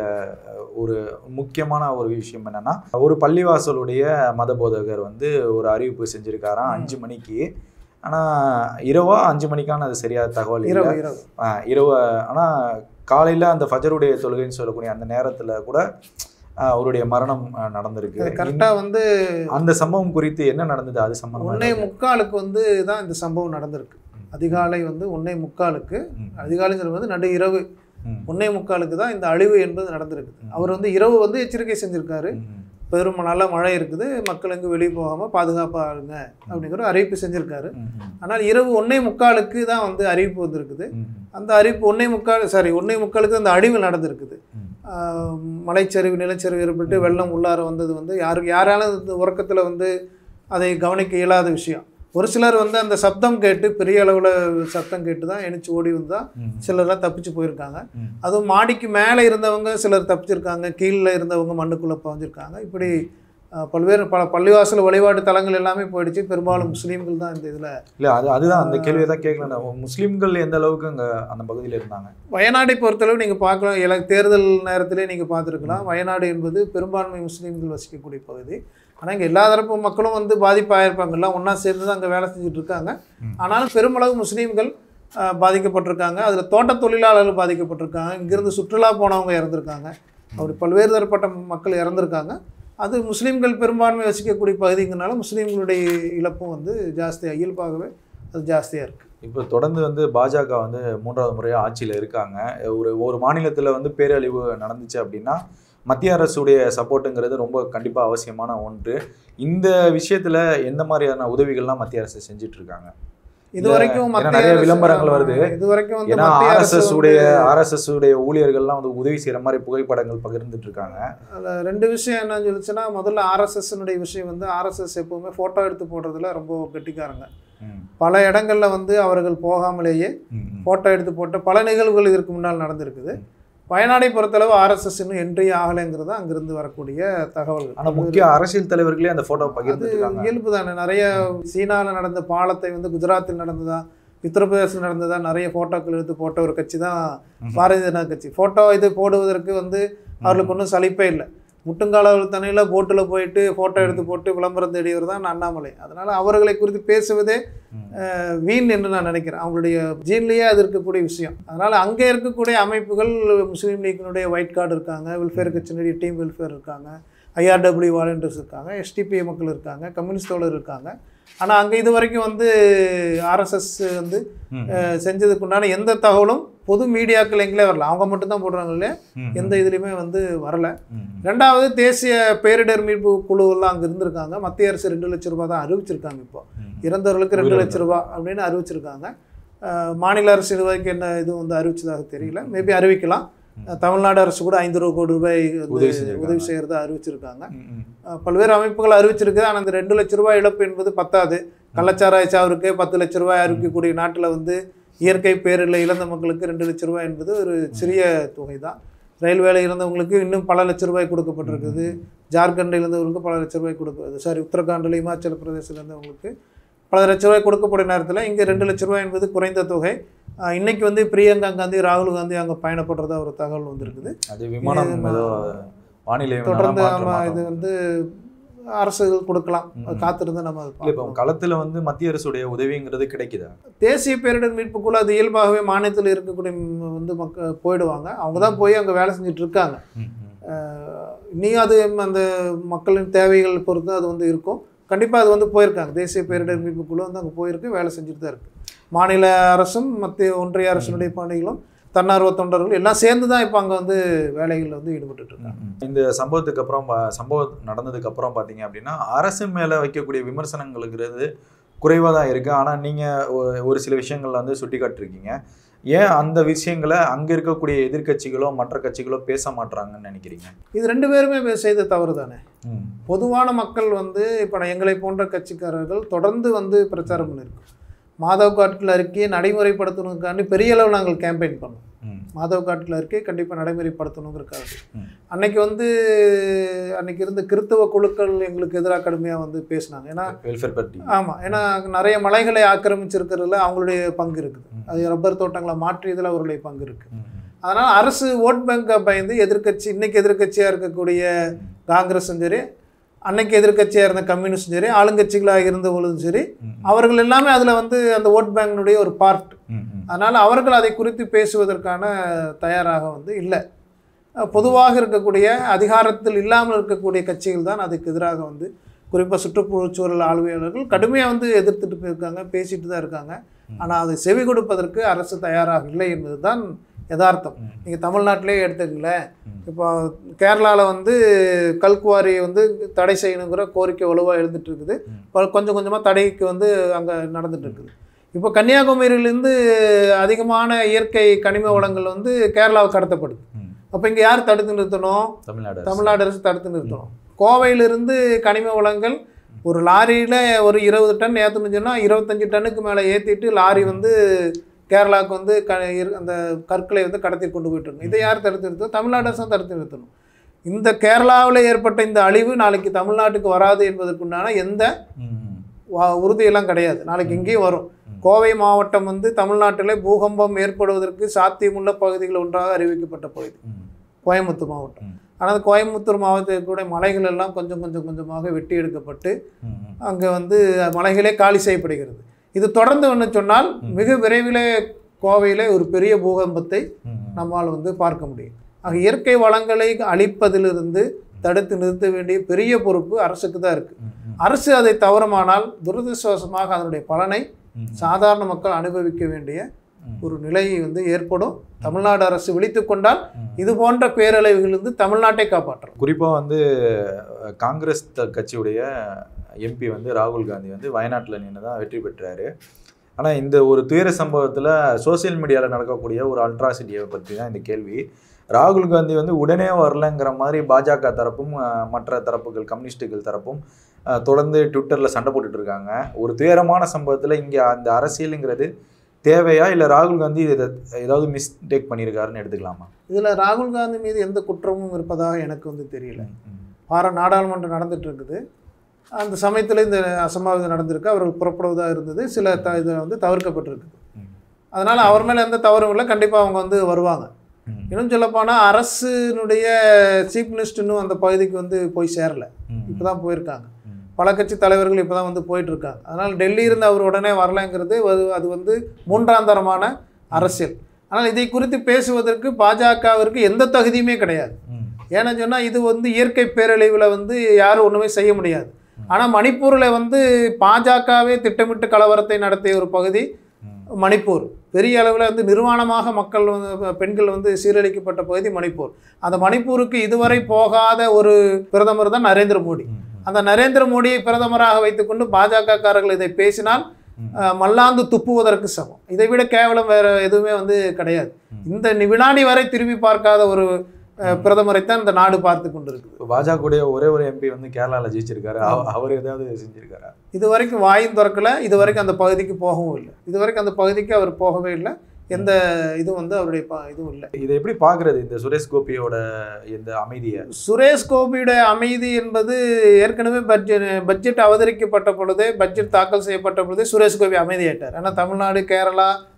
ஒரு முக்கியமான ஒரு விஷயம் என்னென்னா, ஒரு பள்ளிவாசலுடைய மத போதகர் வந்து ஒரு அறிவிப்பு செஞ்சுருக்காராம் 5 மணிக்கு. ஆனால் இரவா 5 மணிக்கான அது சரியாக தகவல் இரவு. ஆனால் காலையில் அந்த ஃபஜருடைய தொழுகைன்னு சொல்லக்கூடிய அந்த நேரத்தில் கூட அவருடைய மரணம் நடந்திருக்கு. கரெக்டாக வந்து அந்த சம்பவம் குறித்து என்ன நடந்தது? அது சம்பவம் 1:45 வந்து தான் இந்த சம்பவம் நடந்திருக்கு. அதிகாலை வந்து 1:45, அதிகாலை சொல்வது நடு இரவு 1:45 தான் இந்த அழிவு என்பது நடந்திருக்குது. அவர் வந்து இரவு வந்து எச்சரிக்கை செஞ்சுருக்காரு. பெரும் நல்ல மழை இருக்குது, மக்கள் எங்கும் வெளியே போகாமல் பாதுகாப்பாக இருங்க அப்படிங்கிற அறிவிப்பு செஞ்சுருக்காரு. ஆனால் இரவு 1:45 தான் வந்து அறிவிப்பு வந்திருக்குது. அந்த அறிவிப்பு 1:45 அந்த அழிவு நடந்திருக்குது. மலைச்சரிவு நிலச்சரிவு ஏற்பட்டு வெள்ளம் உள்ளார வந்தது வந்து யாராலும் இந்த உறக்கத்தில் வந்து அதை கவனிக்க இயலாத விஷயம். ஒரு சிலர் வந்து அந்த சப்தம் கேட்டு, பெரிய அளவில் சத்தம் கேட்டு தான் எழுச்சி ஓடி வந்தால் சிலர்லாம் தப்பிச்சு போயிருக்காங்க. அதுவும் மாடிக்கு மேலே இருந்தவங்க சிலர் தப்பிச்சிருக்காங்க, கீழே இருந்தவங்க மண்ணுக்குள்ளே பாஞ்சிருக்காங்க. இப்படி பல்வேறு பள்ளிவாசல் வழிபாட்டு தலங்கள் எல்லாமே போயிடுச்சு. பெரும்பாலும் முஸ்லீம்கள் தான் இந்த இதில் இல்லை. அதுதான் அந்த கேள்வியை தான் கேட்கலாம். முஸ்லீம்கள் எந்த அளவுக்கு அங்கே அந்த பகுதியில் இருந்தாங்க? வயநாடை பொறுத்தளவு நீங்கள் பார்க்கலாம், தேர்தல் நேரத்திலே நீங்கள் பார்த்துருக்கலாம். வயநாடு என்பது பெரும்பான்மை முஸ்லீம்கள் வசிக்கக்கூடிய பகுதி. ஆனால் இங்கே எல்லா தரப்பு மக்களும் வந்து பாதிப்பாயிருப்பாங்க, எல்லாம் ஒன்றா சேர்ந்து தான் அங்கே வேலை செஞ்சுட்டு இருக்காங்க. ஆனாலும் பெருமளவு முஸ்லீம்கள் பாதிக்கப்பட்டிருக்காங்க. அதில் தோட்ட தொழிலாளர்கள் பாதிக்கப்பட்டிருக்காங்க. இங்கிருந்து சுற்றுலா போனவங்க இறந்துருக்காங்க. அப்படி பல்வேறு தரப்பட்ட மக்கள் இறந்துருக்காங்க. அது முஸ்லீம்கள் பெரும்பான்மை வசிக்கக்கூடிய பகுதிங்கிறனால முஸ்லீம்களுடைய இழப்பும் வந்து ஜாஸ்தியாக, இயல்பாகவே அது ஜாஸ்தியாக இருக்குது. இப்போ தொடர்ந்து வந்து பாஜக வந்து 3வது முறையாக ஆட்சியில் இருக்காங்க. ஒரு மாநிலத்தில் வந்து பேரழிவு நடந்துச்சு அப்படின்னா மத்திய அரசுடைய சப்போர்ட்டுங்கிறது ரொம்ப கண்டிப்பாக அவசியமான ஒன்று. இந்த விஷயத்தில் எந்த மாதிரியான உதவிகள்லாம் மத்திய அரசு செஞ்சுட்டு இருக்காங்க? இதுவரைக்கும் நிறைய விளம்பரங்கள் வருது. இதுவரைக்கும் ஏன்னா ஆர்எஸ்எஸ் உடைய ஊழியர்கள்லாம் வந்து உதவி செய்யற மாதிரி புகைப்படங்கள் பகிர்ந்துட்டு இருக்காங்க. அதில் 2 விஷயம் என்னன்னு சொல்லிச்சுன்னா, முதல்ல ஆர்எஸ்எஸ்னுடைய விஷயம் வந்து ஆர்எஸ்எஸ் எப்பவுமே ஃபோட்டோ எடுத்து போடுறதுல ரொம்ப கெட்டிக்காரங்க. பல இடங்கள்ல வந்து அவர்கள் போகாமலேயே ஃபோட்டோ எடுத்து போட்ட பல நிகழ்வுகள் இதற்கு முன்னால் நடந்திருக்குது. வயநாடை பொறுத்தளவு ஆர்எஸ்எஸ் இன்னும் என்ட்ரி ஆகலைங்கிறது அங்கிருந்து வரக்கூடிய தகவல்கள். ஆனால் முக்கிய அரசியல் தலைவர்களே அந்த ஃபோட்டோ பகிர்ந்துருக்காங்க. இயல்பு தானே. நிறைய சீனாவில் நடந்த பாலத்தை வந்து குஜராத்தில் நடந்ததா, உத்தரப்பிரதேசத்தில் நடந்ததா நிறைய ஃபோட்டோக்கள் எடுத்து போட்ட ஒரு கட்சி தான் பாரதிய ஜனதா கட்சி. ஃபோட்டோ இது போடுவதற்கு வந்து அவர்களுக்கு ஒன்றும் சலிப்பே இல்லை. முட்டுங்கால தண்ணியில் போட்டில் போயிட்டு ஃபோட்டோ எடுத்து போட்டு விளம்பரம் தேடியவர் தான் அண்ணாமலை. அதனால் அவர்களை குறித்து பேசுவதே வீண் என்று நான் நினைக்கிறேன். அவங்களுடைய ஜீன்லேயே அது இருக்கக்கூடிய விஷயம். அதனால் அங்கே இருக்கக்கூடிய அமைப்புகள் முஸ்லீம் லீக்கினுடைய ஒயிட் கார்டு இருக்காங்க, வெல்ஃபேர் கட்சியினுடைய டீம் வெல்ஃபேர் இருக்காங்க, IRW வாலண்டியர்ஸ் இருக்காங்க, SDPI மக்கள் இருக்காங்க, கம்யூனிஸ்ட் தோழர் இருக்காங்க. ஆனால் அங்கே இது வரைக்கும் வந்து ஆர்எஸ்எஸ் வந்து செஞ்சதுக்குண்டான எந்த தகவலும் பொது மீடியாக்கள் எங்களே வரல. அவங்க மட்டும்தான் போடுறாங்க இல்லையா, எந்த இதுலேயுமே வந்து வரலை. 2வது தேசிய பேரிடர் மீட்பு குழுவெல்லாம் அங்கே இருந்திருக்காங்க. மத்திய அரசு 2 லட்சம் ரூபா தான் அறிவிச்சிருக்காங்க. இப்போ இறந்தவர்களுக்கு 2 லட்சம் ரூபா அப்படின்னு அறிவிச்சிருக்காங்க. மாநில அரசு இது வரைக்கும் என்ன இதுவும் வந்து அறிவிச்சதாக தெரியல. மேபி அறிவிக்கலாம். தமிழ்நாடு அரசு கூட 5 கோடி ரூபாய் உதவி செய்கிறதா அறிவிச்சிருக்காங்க. பல்வேறு அமைப்புகள் அறிவிச்சிருக்கு. ஆனால் அந்த 2 லட்சம் ரூபாய் இழப்பு என்பது பத்தாது. கள்ளச்சாராய சாவருக்கு 10 லட்சம் ரூபாய் அறிவிக்கக்கூடிய நாட்டில் வந்து இயற்கை பேரில் இழந்த மக்களுக்கு 2 லட்சம் ரூபாய் என்பது ஒரு சிறிய தொகை தான். ரயில் வேலை இழந்தவங்களுக்கு இன்னும் பல லட்சம் ரூபாய் கொடுக்கப்பட்டிருக்குது. ஜார்க்கண்டில் இருந்தவங்களுக்கு பல லட்சம் ரூபாய் உத்தரகாண்டில் இமாச்சல பிரதேசத்தில் இருந்தவங்களுக்கு பல லட்ச ரூபாய் கொடுக்கக்கூடிய நேரத்தில் இங்கே 2 லட்சம் ரூபாய் என்பது குறைந்த தொகை. இன்னைக்கு வந்து பிரியங்கா காந்தி ராகுல் காந்தி அங்கே பயணப்படுறதா ஒரு தகவல் வந்திருக்குது. அது விமானம் ஏதோ வானிலை தொடர்ந்து இது வந்து அரசுகள் கொடுக்கலாம், காத்திருந்து நம்ம இப்போ களத்தில் வந்து மத்திய அரசுடைய உதவிங்கிறது கிடைக்குதா? தேசிய பேரிடர் மீட்பு குழு அது இயல்பாகவே மாநிலத்தில் இருக்கக்கூடிய வந்து மக்கள் போயிடுவாங்க, அவங்க தான் போய் அங்கே வேலை செஞ்சுட்டு இருக்காங்க. இன்னும் அது அந்த மக்களின் தேவைகள் பொறுத்து அது வந்து இருக்கும். கண்டிப்பாக அது வந்து போயிருக்காங்க, தேசிய பேரிடர் மீட்பு குழு வந்து அங்கே போயிருக்கு, வேலை செஞ்சுட்டு தான் இருக்குது. மாநில அரசும் மத்திய ஒன்றிய அரசினுடைய பணிகளும் தன்னார்வ தொண்டர்கள் எல்லாம் சேர்ந்து தான் இப்போ அங்கே வந்து வேலைகளில் வந்து ஈடுபட்டு இருக்காங்க. இந்த சம்பவத்துக்கு அப்புறம் சம்பவம் நடந்ததுக்கு அப்புறம் பார்த்தீங்க அப்படின்னா அரசு மேலே வைக்கக்கூடிய விமர்சனங்களுங்கிறது குறைவாக தான் இருக்குது. ஆனால் நீங்கள் ஒரு சில விஷயங்களில் வந்து சுட்டி காட்டிருக்கீங்க. ஏன் அந்த விஷயங்களை அங்கே இருக்கக்கூடிய எதிர்கட்சிகளோ மற்ற கட்சிகளோ பேச மாட்டுறாங்கன்னு நினைக்கிறீங்க? இது ரெண்டு பேருமே செய்த தவறு தானே. பொதுவான மக்கள் வந்து இப்போ எங்களை போன்ற கட்சிக்காரர்கள் தொடர்ந்து வந்து பிரச்சாரம் பண்ணியிருக்கோம். மாதவ் காட்கில் அறிக்கையை நடைமுறைப்படுத்தணுக்காண்டி பெரிய அளவில் நாங்கள் கேம்பெயின் பண்ணோம். மாதவ் காட்கில் அறிக்கையை கண்டிப்பாக நடைமுறைப்படுத்தணுங்கிறக்காக அன்னைக்கு வந்து அன்னைக்கு இருந்த கிறித்துவ குழுக்கள் எங்களுக்கு எதிராக கடுமையாக வந்து பேசினாங்க. ஏன்னா வெல்ஃபேர் பார்ட்டி, ஆமாம், ஏன்னா நிறைய மலைகளை ஆக்கிரமிச்சிருக்கிறதுல அவங்களுடைய பங்கு இருக்குது, அது ரப்பர் தோட்டங்களை மாற்றியதில் அவருடைய பங்கு இருக்குது. அதனால் அரசு ஓட் பேங்கை பயந்து எதிர்கட்சி, இன்னைக்கு எதிர்கட்சியாக இருக்கக்கூடிய காங்கிரஸும் சரி, அன்னைக்கு எதிர்கட்சியாக இருந்த கம்யூனிஸ்டும் சரி, ஆளுங்கட்சிகளாக இருந்த பொழுதும் சரி, அவர்கள் எல்லாமே அதில் வந்து அந்த ஓட் பேங்கினுடைய ஒரு பார்ட். அதனால் அவர்கள் அதை குறித்து பேசுவதற்கான தயாராக வந்து இல்லை. பொதுவாக இருக்கக்கூடிய அதிகாரத்தில் இல்லாமல் இருக்கக்கூடிய கட்சிகள் தான் அதுக்கு எதிராக வந்து குறிப்பாக சுற்றுச்சூழல் ஆளுமையாளர்கள் கடுமையாக வந்து எதிர்த்துட்டு போயிருக்காங்க, பேசிட்டு தான் இருக்காங்க. ஆனால் அதை செவி கொடுப்பதற்கு அரசு தயாராக இல்லை என்பது தான் யதார்த்தம். நீங்கள் தமிழ்நாட்டிலே எடுத்துக்கங்களேன், இப்போ கேரளாவில் வந்து கல்குவாரியை வந்து தடை செய்யணுங்கிற கோரிக்கை வலுவாக எழுந்துட்டு இருக்குது. கொஞ்சம் கொஞ்சமாக தடைக்கு வந்து அங்கே நடந்துட்டு இருக்குது. இப்போ கன்னியாகுமரியிலேருந்து அதிகமான இயற்கை கனிம வளங்கள் வந்து கேரளாவுக்கு கடத்தப்படுது. அப்போ இங்கே யார் தடுத்து நிறுத்தணும்? தமிழ்நாடு அரசு தடுத்து நிறுத்தணும். கோவையிலிருந்து கனிம வளங்கள் ஒரு லாரியில் ஒரு 20 டன் ஏற்றணும்னு சொன்னால் 25 டன்னுக்கு மேலே ஏற்றிட்டு லாரி வந்து கேரளாவுக்கு வந்து அந்த கற்களை வந்து கடத்தி கொண்டு போயிட்டுருக்கோம். இதை யார் தடுத்து நிறுத்தணும்? தமிழ்நாடு அரசு தடுத்து நிறுத்தணும். இந்த கேரளாவில் ஏற்பட்ட இந்த அழிவு நாளைக்கு தமிழ்நாட்டுக்கு வராது என்பதற்குண்டான எந்த உறுதியெல்லாம் கிடையாது. நாளைக்கு இங்கேயும் வரும். கோவை மாவட்டம் வந்து தமிழ்நாட்டில் பூகம்பம் ஏற்படுவதற்கு சாத்தியமுள்ள பகுதிகள் ஒன்றாக அறிவிக்கப்பட்ட பகுதி கோயம்புத்தூர் மாவட்டம். ஆனால் கோயம்புத்தூர் மாவட்டத்திற்குடைய மலைகள் எல்லாம் கொஞ்சமாக வெட்டி எடுக்கப்பட்டு அங்கே வந்து மலைகளே காலி செய்யப்படுகிறது. இது தொடர்ந்து ஒன்று சொன்னால் மிக விரைவிலே கோவையில் ஒரு பெரிய பூகம்பத்தை நம்மால் வந்து பார்க்க முடியும். ஆக இயற்கை வளங்களை அழிப்பதிலிருந்து தடுத்து நிறுத்த வேண்டிய பெரிய பொறுப்பு அரசுக்கு தான் இருக்குது. அரசு அதை தவறுமானால் துரதிர்ஷ்டவசமாக அதனுடைய பலனை சாதாரண மக்கள் அனுபவிக்க வேண்டிய ஒரு நிலை வந்து ஏற்படும். தமிழ்நாடு அரசு விழித்து கொண்டால் இது போன்ற பேரழிவுகளிலிருந்து தமிழ்நாட்டை காப்பாற்றும். குறிப்பாக வந்து காங்கிரஸ் கட்சியுடைய எம்பி வந்து ராகுல் காந்தி வந்து வயநாட்டில் நின்று தான் வெற்றி பெற்றாரு. ஆனால் இந்த ஒரு துயர சம்பவத்தில் சோசியல் மீடியாவில் நடக்கக்கூடிய ஒரு அல்ட்ராசிட்டியை பற்றி தான் இந்த கேள்வி. ராகுல் காந்தி வந்து உடனே வரலங்கிற மாதிரி பாஜக தரப்பும் மற்ற தரப்புகள் கம்யூனிஸ்டுகள் தரப்பும் தொடர்ந்து ட்விட்டரில் சண்டை போட்டுட்டு இருக்காங்க. ஒரு துயரமான சம்பவத்தில் இங்கே அந்த அரசியலுங்கிறது தேவையா, இல்லை ராகுல் காந்தி இதை ஏதாவது மிஸ்டேக் பண்ணியிருக்காருன்னு எடுத்துக்கலாமா? இதில் ராகுல் காந்தி மீது எந்த குற்றமும் இருப்பதாக எனக்கு வந்து தெரியல. நாடாளுமன்றம் நடந்துட்டு இருக்குது, அந்த சமயத்தில் இந்த அசம்பாவிதம் நடந்திருக்கு, அவர்கள் புறப்படுவதாக இருந்தது, சில இதை வந்து தவிர்க்கப்பட்டிருக்குது. அதனால் அவர் மேலே எந்த தவறும் இல்லை, கண்டிப்பாக அவங்க வந்து வருவாங்க. இன்னும் சொல்லப்போனால் அரசினுடைய சீஃப் மினிஸ்டர் இன்னும் அந்த பகுதிக்கு வந்து போய் சேரலை, இப்போ தான் போயிருக்காங்க. பல கட்சி தலைவர்கள் இப்போ தான் வந்து போயிட்டுருக்காங்க. அதனால் டெல்லியிலிருந்து அவர் உடனே வரலைங்கிறது அது வந்து மூன்றாம் தரமான அரசியல். ஆனால் இதை குறித்து பேசுவதற்கு பாஜகவிற்கு எந்த தகுதியுமே கிடையாது. ஏன்னா சொன்னால் இது வந்து இயற்கை பேரழிவில் வந்து யாரும் ஒன்றுமே செய்ய முடியாது. ஆனால் மணிப்பூரில் வந்து பாஜகவே திட்டமிட்டு கலவரத்தை நடத்திய ஒரு பகுதி மணிப்பூர். பெரிய அளவில் வந்து நிர்வாணமாக மக்கள் பெண்கள் வந்து சீரழிக்கப்பட்ட பகுதி மணிப்பூர். அந்த மணிப்பூருக்கு இதுவரை போகாத ஒரு பிரதமர் தான் நரேந்திர மோடி. அந்த நரேந்திர மோடியை பிரதமராக வைத்துக்கொண்டு பாஜகக்காரர்கள் இதை பேசினால் மல்லாந்து துப்புவதற்கு சமம். இதை விட கேவலம் வேற எதுவுமே வந்து கிடையாது. இந்த வினாடி வரை திரும்பி பார்க்காத ஒரு பிரதமரைத்தான் இந்த நாடு பார்த்து கொண்டு இருக்கு. பாஜக ஒரே ஒரு எம்பி வந்து கேரளாவில் ஜெயிச்சிருக்காரு, அவர் ஏதாவது செஞ்சிருக்காரா? இது வரைக்கும் வாயும் திறக்கல, இது வரைக்கும் அந்த பகுதிக்கு போகவும் இல்லை, இது வரைக்கும் அந்த பகுதிக்கு அவர் போகவே இல்லை. எந்த இதுவும் வந்து அவருடைய இதுவும் இல்லை. இதை எப்படி பார்க்குறது இந்த சுரேஷ் கோபியோட இந்த அமைதியை? சுரேஷ் கோபியுடைய அமைதி என்பது ஏற்கனவே பட்ஜெட் அவதரிக்கப்பட்ட பொழுதே, பட்ஜெட் தாக்கல் செய்யப்பட்ட பொழுதே சுரேஷ் கோபி அமைதியாயிட்டார். ஏன்னா தமிழ்நாடு, கேரளா,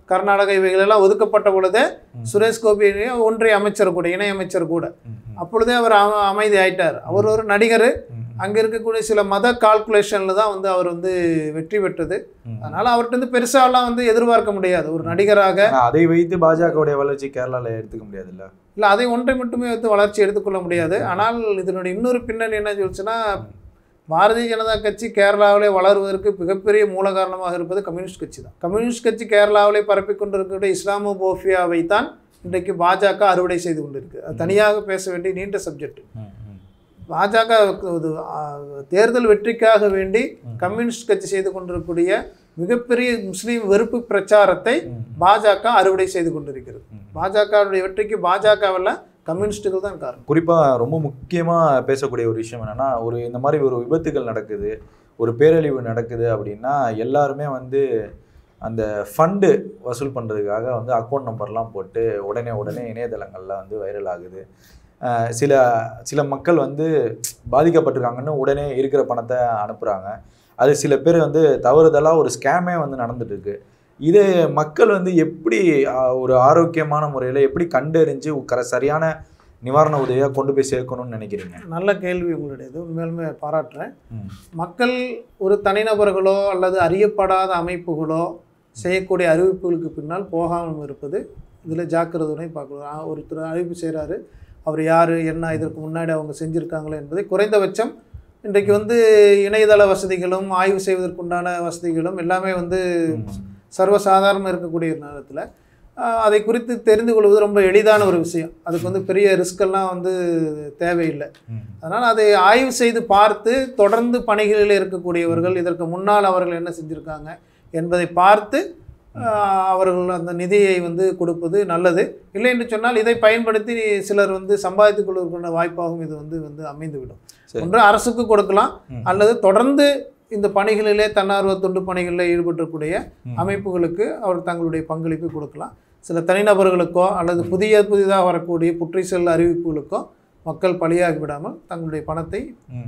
கர்நாடகா இவைகளெல்லாம் ஒதுக்கப்பட்ட பொழுதே சுரேஷ் கோபி ஒன்றிய அமைச்சர் கூட, இணை அமைச்சர் கூட, அப்பொழுதே அவர் அமைதி ஆயிட்டார். அவர் ஒரு நடிகர். அங்கே இருக்கக்கூடிய சில மத கால்குலேஷனில் தான் வந்து அவர் வந்து வெற்றி பெற்றது. அதனால் அவர்கிட்ட வந்து பெருசாலாம் வந்து எதிர்பார்க்க முடியாது ஒரு நடிகராக. அதை வைத்து பாஜகவுடைய வளர்ச்சி கேரளாவில் எடுத்துக்க முடியாது இல்லை? இல்லை, அதை ஒன்றை மட்டுமே வைத்து வளர்ச்சி எடுத்துக்கொள்ள முடியாது. ஆனால் இதனுடைய இன்னொரு பின்னணி என்ன சொல்லிச்சுன்னா, பாரதிய ஜனதா கட்சி கேரளாவிலே வளருவதற்கு மிகப்பெரிய மூல காரணமாக இருப்பது கம்யூனிஸ்ட் கட்சி தான். கம்யூனிஸ்ட் கட்சி கேரளாவிலே பரப்பிக் கொண்டிருக்கக்கூடிய இஸ்லாமோபோபியாவை தான் இன்றைக்கு பாஜக அறுவடை செய்து கொண்டிருக்கு. அது தனியாக பேச வேண்டிய நீண்ட சப்ஜெக்ட். பாஜக தேர்தல் வெற்றிக்காக வேண்டி கம்யூனிஸ்ட் கட்சி செய்து கொண்டிருக்கக்கூடிய மிகப்பெரிய முஸ்லீம் வெறுப்பு பிரச்சாரத்தை பாஜக அறுவடை செய்து கொண்டிருக்கிறது. பாஜகவுடைய வெற்றிக்கு பாஜகவில் கம்யூனிஸ்டுகள் தான் காரணம். குறிப்பாக ரொம்ப முக்கியமாக பேசக்கூடிய ஒரு விஷயம் என்னென்னா, இந்த மாதிரி ஒரு விபத்துகள் நடக்குது, ஒரு பேரழிவு நடக்குது அப்படின்னா எல்லாருமே வந்து அந்த ஃபண்டு வசூல் பண்ணுறதுக்காக வந்து அக்கௌண்ட் நம்பர்லாம் போட்டு உடனே இணையதளங்களில் வந்து வைரல் ஆகுது. சில மக்கள் வந்து பாதிக்கப்பட்டிருக்காங்கன்னு உடனே இருக்கிற பணத்தை அனுப்புகிறாங்க. அது சில பேர் வந்து தவறுதலாக ஒரு ஸ்கேமே வந்து நடந்துட்டுருக்கு. இதை மக்கள் வந்து எப்படி ஒரு ஆரோக்கியமான முறையில் எப்படி கண்டறிஞ்சு சரியான நிவாரண உதவியாக கொண்டு போய் சேர்க்கணும்னு நினைக்கிறீங்க? நல்ல கேள்வி உங்களுடையது, உண்மையிலுமே பாராட்டுறேன். மக்கள் ஒரு தனிநபர்களோ அல்லது அறியப்படாத அமைப்புகளோ செய்யக்கூடிய அறிவிப்புகளுக்கு பின்னால் போகாமல் இருப்பது இதில் ஜாக்கிரதை பார்க்கலாம். ஒருத்தர் அறிவிப்பு செய்கிறாரு, அவர் யார் என்ன, இதற்கு முன்னாடி அவங்க செஞ்சுருக்காங்களோ என்பதை குறைந்தபட்சம் இன்றைக்கு வந்து இணையதள வசதிகளும் ஆய்வு செய்வதற்குண்டான வசதிகளும் எல்லாமே வந்து சர்வசாதாரணமாக இருக்கக்கூடிய நேரத்தில் அதை குறித்து தெரிந்து கொள்வது ரொம்ப எளிதான ஒரு விஷயம். அதுக்கு வந்து பெரிய ரிஸ்கெல்லாம் வந்து தேவையில்லை. அதனால் அதை ஆய்வு செய்து பார்த்து தொடர்ந்து பணிகளில் இருக்கக்கூடியவர்கள் இதற்கு முன்னால் அவர்கள் என்ன செஞ்சுருக்காங்க என்பதை பார்த்து அவர்கள் அந்த நிதியை வந்து கொடுப்பது நல்லது. இல்லை என்று சொன்னால் இதை பயன்படுத்தி சிலர் வந்து சம்பாதித்துக் கொள்வதற்கான வாய்ப்பாகவும் இது வந்து அமைந்துவிடும். ஒன்று அரசுக்கு கொடுக்கலாம், அல்லது தொடர்ந்து இந்த பணிகளிலே தன்னார்வ தொண்டு பணிகளில் ஈடுபட்டக்கூடிய அமைப்புகளுக்கு அவர் தங்களுடைய பங்களிப்பு கொடுக்கலாம். சில தனிநபர்களுக்கோ அல்லது புதிதாக வரக்கூடிய புற்றீசல் அறிவிப்புகளுக்கோ மக்கள் பலியாகி விடாமல் தங்களுடைய பணத்தை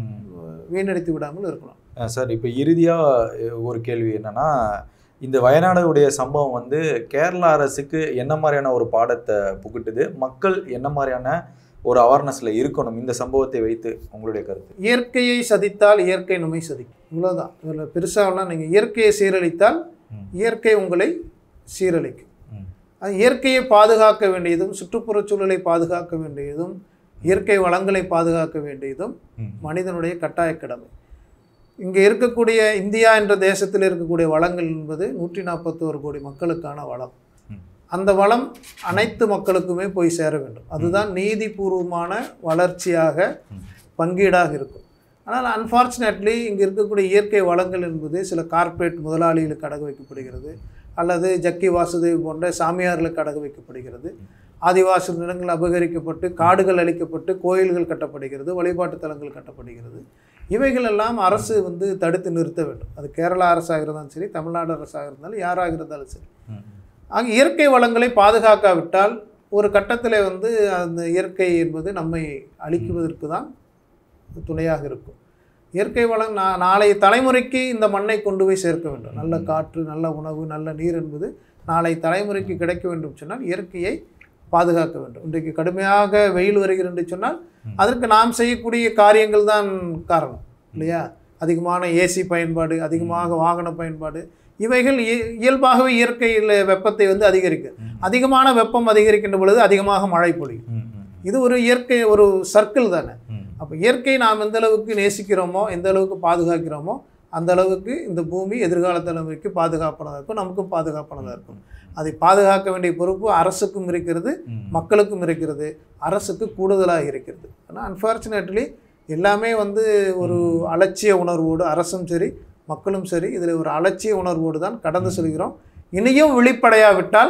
வீணடித்து விடாமல் இருக்கலாம். சார், இப்போ இறுதியாக ஒரு கேள்வி என்னன்னா, இந்த வயநாடுடைய சம்பவம் வந்து கேரளா அரசுக்கு என்ன மாதிரியான ஒரு பாடத்தை புகுட்டுது? மக்கள் என்ன மாதிரியான ஒரு அவேர்னஸில் இருக்கணும் இந்த சம்பவத்தை வைத்து உங்களுடைய கருத்து? இயற்கையை சதித்தால் இயற்கை நம்மை சதிக்கும், இவ்வளோதான். இதில் பெருசாகலாம். நீங்கள் இயற்கையை சீரழித்தால் இயற்கை உங்களை சீரழிக்கும். அது இயற்கையை பாதுகாக்க வேண்டியதும் சுற்றுப்புறச் சூழலை பாதுகாக்க வேண்டியதும் இயற்கை வளங்களை பாதுகாக்க வேண்டியதும் மனிதனுடைய கட்டாய கடமை. இங்கே இருக்கக்கூடிய இந்தியா என்ற தேசத்தில் இருக்கக்கூடிய வளங்கள் என்பது 141 கோடி மக்களுக்கான வளம். அந்த வளம் அனைத்து மக்களுக்குமே போய் சேர வேண்டும். அதுதான் நீதிபூர்வமான வளர்ச்சியாக பங்கீடாக இருக்கும். ஆனால் அன்ஃபார்ச்சுனேட்லி இங்கே இருக்கக்கூடிய இயற்கை வளங்கள் என்பது சில கார்ப்பரேட் முதலாளிகளுக்கு அடகு வைக்கப்படுகிறது, அல்லது ஜக்கி வாசுதேவ் போன்ற சாமியார்களுக்கு அடகு வைக்கப்படுகிறது. ஆதிவாசி நிலங்கள் அபகரிக்கப்பட்டு காடுகள் அழிக்கப்பட்டு கோயில்கள் கட்டப்படுகிறது, வழிபாட்டு தலங்கள் கட்டப்படுகிறது. இவைகளெல்லாம் அரசு வந்து தடுத்து நிறுத்த வேண்டும். அது கேரளா அரசாக இருந்தாலும் சரி, தமிழ்நாடு அரசாக இருந்தாலும் யாராக இருந்தாலும் சரி. ஆக இயற்கை வளங்களை பாதுகாக்காவிட்டால் ஒரு கட்டத்தில் வந்து அந்த இயற்கை என்பது நம்மை அழிக்குவதற்கு தான் துணையாக இருக்கும். இயற்கை வளம் நாளைய தலைமுறைக்கு இந்த மண்ணை கொண்டு போய் சேர்க்க வேண்டும். நல்ல காற்று, நல்ல உணவு, நல்ல நீர் என்பது நாளை தலைமுறைக்கு கிடைக்க வேண்டும் சொன்னால் இயற்கையை பாதுகாக்க வேண்டும். இன்றைக்கு கடுமையாக வெயில் வருகிறது என்று சொன்னால் அதற்கு நாம் செய்யக்கூடிய காரியங்கள் தான் காரணம் இல்லையா? அதிகமான ஏசி பயன்பாடு, அதிகமாக வாகன பயன்பாடு, இவைகள் இயல்பாகவே இயற்கையில் வெப்பத்தை வந்து அதிகரிக்கும். அதிகமான வெப்பம் அதிகரிக்கின்ற பொழுது அதிகமாக மழை பொழியும். இது ஒரு இயற்கை ஒரு சர்க்கிள் தானே. அப்போ இயற்கையை நாம் எந்த அளவுக்கு நேசிக்கிறோமோ, எந்த அளவுக்கு பாதுகாக்கிறோமோ, அந்த அளவுக்கு இந்த பூமி எதிர்கால தலைமுறைக்கு பாதுகாப்பானதாக இருக்கும், நமக்கும் பாதுகாப்பானதாக இருக்கும். அதை பாதுகாக்க வேண்டிய பொறுப்பு அரசுக்கும் இருக்கிறது, மக்களுக்கும் இருக்கிறது. அரசுக்கு கூடுதலாக இருக்கிறது. ஆனால் அன்ஃபார்ச்சுனேட்லி எல்லாமே வந்து ஒரு அலட்சிய உணர்வோடு, அரசும் சரி மக்களும் சரி, இதில் ஒரு அலட்சிய உணர்வோடு தான் கடந்து செல்கிறோம். இனியும் விழிப்படையாவிட்டால்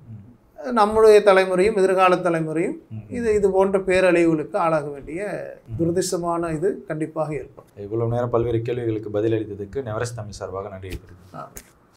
நம்முடைய தலைமுறையும் எதிர்கால தலைமுறையும் இது போன்ற பேரழிவுகளுக்கு ஆளாக வேண்டிய துரதிர்ஷ்டமான இது கண்டிப்பாக ஏற்படும். இவ்வளவு நேரம் பல்வேறு கேள்விகளுக்கு பதிலளித்ததுக்கு நெவரஸ்ட் தமிழ் சார்பாக நன்றி.